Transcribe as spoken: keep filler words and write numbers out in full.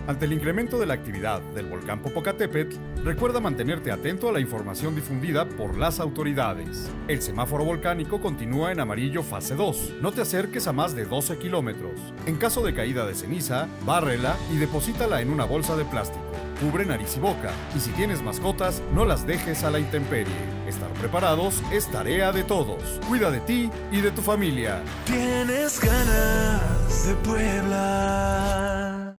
Ante el incremento de la actividad del volcán Popocatépetl, recuerda mantenerte atento a la información difundida por las autoridades. El semáforo volcánico continúa en amarillo fase dos. No te acerques a más de doce kilómetros. En caso de caída de ceniza, bárrela y deposítala en una bolsa de plástico. Cubre nariz y boca, y si tienes mascotas, no las dejes a la intemperie. Estar preparados es tarea de todos. Cuida de ti y de tu familia. Tienes ganas de Puebla.